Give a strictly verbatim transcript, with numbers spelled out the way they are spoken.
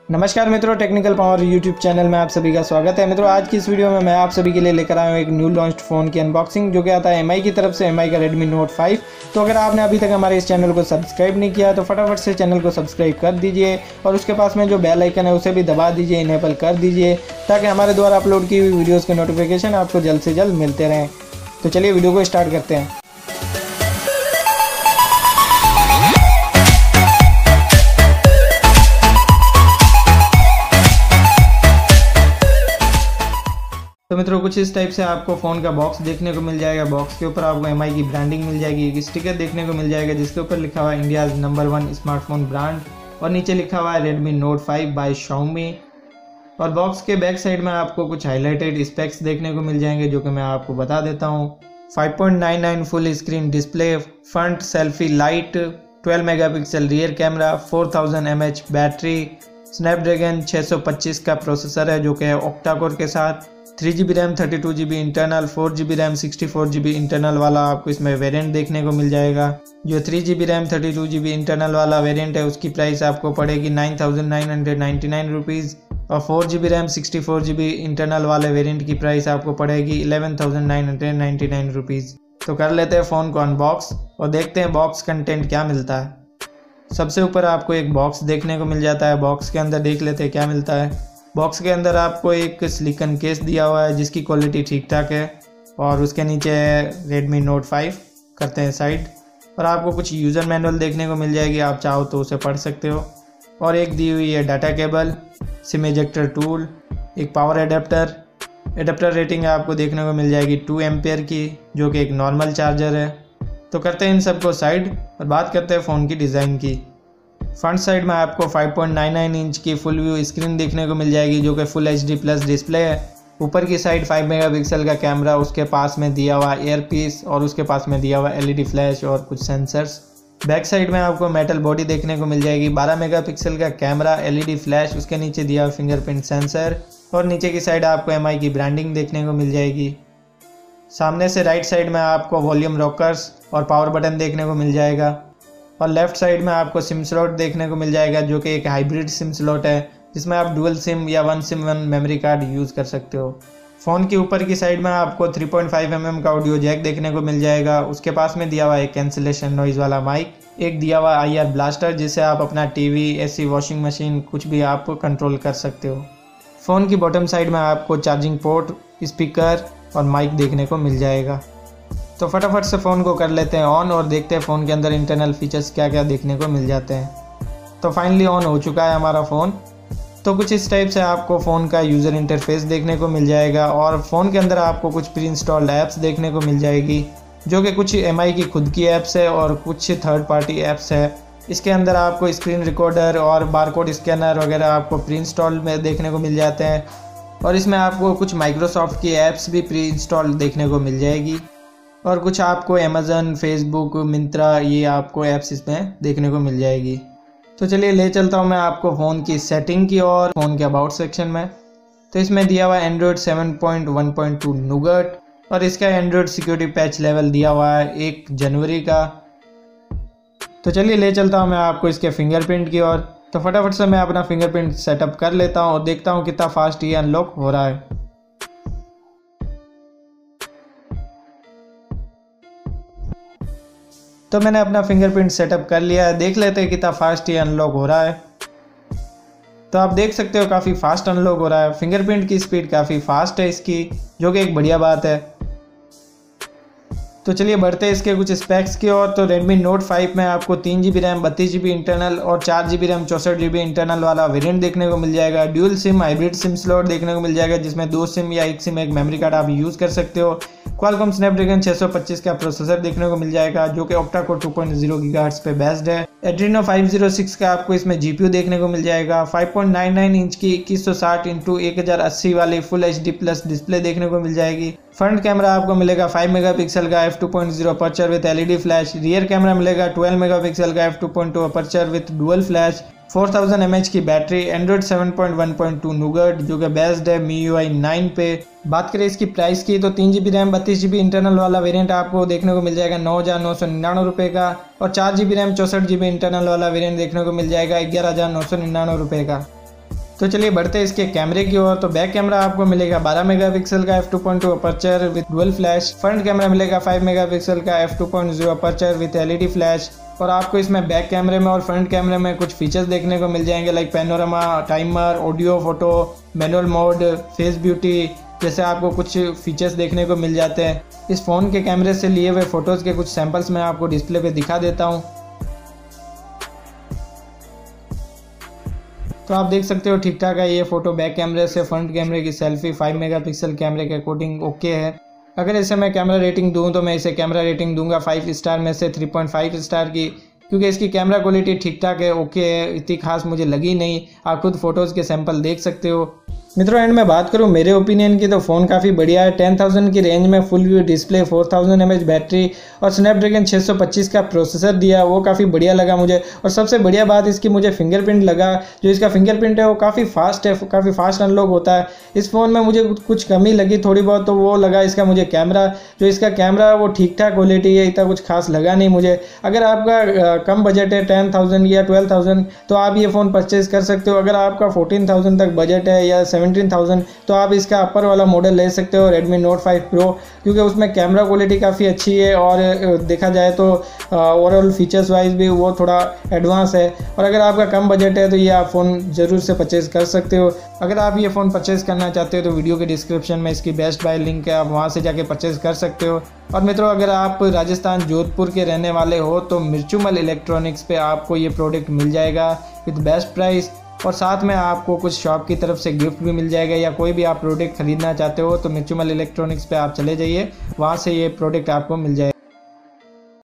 नमस्कार मित्रों, technical power YouTube channel में आप सभी का स्वागत है। मित्रों, आज की इस वीडियो में मैं आप सभी के लिए लेकर आया हूँ एक न्यू लॉन्च्ड फ़ोन की अनबॉक्सिंग, जो कि आता है एमआई की तरफ से, एमआई का रेडमी नोट फाइव। तो अगर आपने अभी तक हमारे इस चैनल को सब्सक्राइब नहीं किया तो फटाफट से चैनल को सब्सक्राइब कर दीजिए और उसके पास में जो बेल आइकन है उसे भी दबा दीजिए, इनेबल कर दीजिए, ताकि हमारे द्वारा अपलोड की हुई वीडियोज़ के नोटिफिकेशन आपको जल्द से जल्द मिलते रहें। तो चलिए वीडियो को स्टार्ट करते हैं। तो मित्रों, कुछ इस टाइप से आपको फ़ोन का बॉक्स देखने को मिल जाएगा। बॉक्स के ऊपर आपको एमआई की ब्रांडिंग मिल जाएगी, एक स्टिकर देखने को मिल जाएगा जिसके ऊपर लिखा हुआ है India's number one smartphone brand, और नीचे लिखा हुआ है Redmi note five by Xiaomi। और बॉक्स के बैक साइड में आपको कुछ हाईलाइटेड स्पेक्स देखने को मिल जाएंगे, जो कि मैं आपको बता देता हूँ। Five point nine nine full screen display, front selfie light, twelve megapixel rear camera, four thousand M H battery, Snapdragon six twenty का प्रोसेसर है जो कि है ऑक्टा कोर के साथ, three G B RAM thirty two G B internal, four G B RAM sixty four G B internal वाला आपको इसमें वेरिएंट देखने को मिल जाएगा। जो three G B RAM thirty two G B internal वाला वेरिएंट है उसकी प्राइस आपको पड़ेगी nine thousand nine hundred ninety nine rupees, और four G B RAM sixty four G B internal वाले वेरिएंट की प्राइस आपको पड़ेगी eleven thousand nine hundred ninety nine rupees. तो कर लेते हैं फ़ोन को अनबॉक्स और देखते हैं बॉक्स कंटेंट क्या मिलता है। सबसे ऊपर आपको एक बॉक्स देखने को मिल जाता है। बॉक्स के अंदर देख लेते हैं क्या मिलता है। बॉक्स के अंदर आपको एक सिलिकॉन केस दिया हुआ है जिसकी क्वालिटी ठीक ठाक है, और उसके नीचे रेडमी नोट फाइव करते हैं साइड, और आपको कुछ यूज़र मैनुअल देखने को मिल जाएगी, आप चाहो तो उसे पढ़ सकते हो। और एक दी हुई है data cable, SIM ejector tool, एक पावर एडेप्टर। एडेप्टर रेटिंग आपको देखने को मिल जाएगी टू एम्पेयर की, जो कि एक नॉर्मल चार्जर है। तो करते हैं इन सबको साइड और बात करते हैं फ़ोन की डिज़ाइन की। फ्रंट साइड में आपको five point nine nine inch की फुल व्यू स्क्रीन देखने को मिल जाएगी, जो कि full H D plus display है। ऊपर की साइड फाइव मेगापिक्सल का कैमरा, उसके पास में दिया हुआ एयर पीस, और उसके पास में दिया हुआ एलईडी फ्लैश और कुछ सेंसर्स। बैक साइड में आपको मेटल बॉडी देखने को मिल जाएगी, बारह मेगापिक्सल का कैमरा, एलईडी फ्लैश, उसके नीचे दिया हुआ फिंगरप्रिंट सेंसर, और नीचे की साइड आपको एमआई की ब्रांडिंग देखने को मिल जाएगी। सामने से राइट साइड में आपको वॉल्यूम रॉकर्स और पावर बटन देखने को मिल जाएगा, और लेफ्ट साइड में आपको सिम स्लॉट देखने को मिल जाएगा, जो कि एक हाइब्रिड सिम स्लॉट है जिसमें आप डुअल सिम या one SIM one memory card use कर सकते हो। फ़ोन की ऊपर की साइड में आपको three point five M M का ऑडियो जैक देखने को मिल जाएगा। उसके पास में दिया हुआ एक कैंसिलेशन नॉइज़ वाला माइक, एक दिया हुआ आई आर ब्लास्टर जिससे आप अपना टीवी, एसी, वॉशिंग मशीन कुछ भी आप कंट्रोल कर सकते हो। फ़ोन की बॉटम साइड में आपको चार्जिंग पोर्ट, स्पीकर और माइक देखने को मिल जाएगा। तो फटाफट से फ़ोन को कर लेते हैं ऑन और देखते हैं फ़ोन के अंदर इंटरनल फीचर्स क्या क्या देखने को मिल जाते हैं। तो फाइनली ऑन हो चुका है हमारा फ़ोन। तो कुछ इस टाइप से आपको फ़ोन का यूज़र इंटरफेस देखने को मिल जाएगा, और फ़ोन के अंदर आपको कुछ प्री इंस्टॉल्ड ऐप्स देखने को मिल जाएगी, जो कि कुछ एमआई की खुद की ऐप्स है और कुछ थर्ड पार्टी ऐप्स है। इसके अंदर आपको स्क्रीन रिकॉर्डर और बारकोड स्कैनर वगैरह आपको प्री इंस्टॉल में देखने को मिल जाते हैं, और इसमें आपको कुछ माइक्रोसॉफ्ट की ऐप्स भी प्री इंस्टॉल देखने को मिल जाएगी, और कुछ आपको अमेज़न, फेसबुक, मिंत्रा, ये आपको ऐप्स इसमें देखने को मिल जाएगी। तो चलिए ले चलता हूँ मैं आपको फ़ोन की सेटिंग की और फ़ोन के अबाउट सेक्शन में। तो इसमें दिया हुआ है Android seven point one point two Nougat, और इसका एंड्रॉयड सिक्योरिटी पैच लेवल दिया हुआ है एक जनवरी का। तो चलिए ले चलता हूँ मैं आपको इसके फिंगरप्रिंट की ओर। तो फटाफट से मैं अपना फिंगरप्रिंट सेटअप कर लेता हूँ और देखता हूँ कितना फास्ट ये अनलॉक हो रहा है। तो मैंने अपना फिंगरप्रिंट सेटअप कर लिया है, देख लेते हैं कितना फास्ट ये अनलॉक हो रहा है। तो आप देख सकते हो काफ़ी फास्ट अनलॉक हो रहा है। फिंगरप्रिंट की स्पीड काफ़ी फास्ट है इसकी, जो कि एक बढ़िया बात है। तो चलिए बढ़ते हैं इसके कुछ स्पेक्स की ओर। तो रेडमी नोट फाइव में आपको तीन जी बी रैम बत्तीस जी बी इंटरनल और चार जी बी रैम चौंसठ जी बी इंटरनल वाला वेरिएंट देखने को मिल जाएगा। Dual SIM hybrid SIM slot देखने को मिल जाएगा, जिसमें दो सिम या एक सिम एक मेमोरी कार्ड आप यूज़ कर सकते हो। क्वालकॉम स्नैपड्रैगन सिक्स ट्वेंटी का प्रोसेसर देखने को मिल जाएगा, जो कि octa core two point zero gigahertz पे बेस्ड है। एड्रीनो फाइव ज़ीरो सिक्स का आपको इसमें जीपीयू देखने को मिल जाएगा। Five point nine nine inch की इक्कीस सौ साठ इंटू एक हज़ार अस्सी वाली full H D plus display देखने को मिल जाएगी। फ्रंट कैमरा आपको मिलेगा फाइव मेगापिक्सल का F two point zero aperture with LED flash. Rear camera मिलेगा ट्वेल्व मेगापिक्सल का F two point two aperture with dual flash. Four thousand M H की battery, Android seven point one point two Nougat, जो कि based है me you I nine पे। बात करें इसकी प्राइस की, तो तीन जी बी रैम बत्तीस जी बी इंटरनल वाला वेरिएंट आपको देखने को मिल जाएगा नौ हज़ार नौ सौ निन्यानवे रुपये का, और चार जी बी रैम चौंसठ जी बी इंटरनल वाला वेरिएंट देखने को मिल जाएगा ग्यारह हज़ार नौ सौ निन्यानवे रुपये का। तो चलिए बढ़ते हैं इसके कैमरे की ओर। तो बैक कैमरा आपको मिलेगा बारह मेगापिक्सल का F two point two aperture with dual flash. Front camera मिलेगा पाँच मेगापिक्सल का F two point zero aperture with LED flash. और आपको इसमें बैक कैमरे में और फ्रंट कैमरे में कुछ फीचर्स देखने को मिल जाएंगे, like panorama, timer, audio, photo, manual mode, face beauty जैसे आपको कुछ फीचर्स देखने को मिल जाते हैं। इस फ़ोन के कैमरे से लिए हुए फ़ोटोज़ के कुछ सैंपल्स मैं आपको डिस्प्ले पे दिखा देता हूँ। तो आप देख सकते हो ठीक ठाक है ये फ़ोटो बैक कैमरे से। फ्रंट कैमरे की सेल्फी पाँच मेगापिक्सल कैमरे के अकॉर्डिंग ओके है। अगर इसे मैं कैमरा रेटिंग दूं तो मैं इसे कैमरा रेटिंग दूंगा फाइव स्टार में से थ्री पॉइंट फाइव स्टार की, क्योंकि इसकी कैमरा क्वालिटी ठीक ठाक है, ओके है, इतनी खास मुझे लगी नहीं। आप खुद फोटोज़ के सैंपल देख सकते हो। मित्रों एंड में बात करूं मेरे ओपिनियन की तो फ़ोन काफ़ी बढ़िया है। टेन थाउजेंड की रेंज में full view display, four thousand M H battery और स्नैपड्रैगन छः सौ पच्चीस का प्रोसेसर दिया, वो काफ़ी बढ़िया लगा मुझे। और सबसे बढ़िया बात इसकी मुझे फिंगरप्रिंट लगा। जो इसका फिंगरप्रिंट है वो काफ़ी फास्ट है, काफ़ी फास्ट अनलॉक होता है। इस फ़ोन में मुझे कुछ कमी लगी थोड़ी बहुत, तो वो लगा इसका मुझे कैमरा। जो इसका कैमरा है वो ठीक ठाक क्वालिटी है, इतना कुछ खास लगा नहीं मुझे। अगर आपका कम बजट है टेन थाउजेंड या ट्वेल्व थाउजेंड तो आप ये फ़ोन परचेज़ कर सकते हो। अगर आपका फोर्टीन थाउजेंड तक बजट है या सेवनटीन थाउजेंड तो आप इसका अपर वाला मॉडल ले सकते हो, Redmi Note फाइव Pro, क्योंकि उसमें कैमरा क्वालिटी काफ़ी अच्छी है और देखा जाए तो ओवरऑल फीचर्स वाइज भी वो थोड़ा एडवांस है। और अगर आपका कम बजट है तो ये आप फ़ोन ज़रूर से परचेज़ कर सकते हो। अगर आप ये फ़ोन परचेज़ करना चाहते हो तो वीडियो के डिस्क्रिप्शन में इसकी बेस्ट बाय लिंक है, आप वहाँ से जाके परचेज़ कर सकते हो। और मित्रों अगर आप राजस्थान जोधपुर के रहने वाले हो तो मिर्चुमल इलेक्ट्रॉनिक्स पे आपको ये प्रोडक्ट मिल जाएगा विद बेस्ट प्राइस, और साथ में आपको कुछ शॉप की तरफ से गिफ्ट भी मिल जाएगा। या कोई भी आप प्रोडक्ट खरीदना चाहते हो तो मिर्चुमल इलेक्ट्रॉनिक्स पे आप चले जाइए, वहाँ से ये प्रोडक्ट आपको मिल जाएगा।